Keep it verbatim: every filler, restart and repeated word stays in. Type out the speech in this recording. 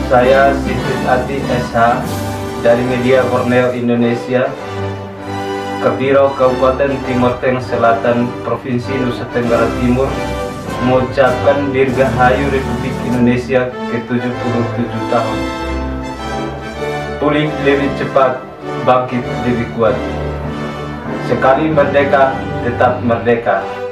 Saya Sigit Adi S H dari Media Borneo Indonesia, Kabiro Kabupaten Timor Tengah Selatan, Provinsi Nusa Tenggara Timur, mengucapkan Dirgahayu Republik Indonesia ke tujuh puluh tujuh tahun. Pulih lebih cepat, bangkit lebih kuat. Sekali merdeka, tetap merdeka.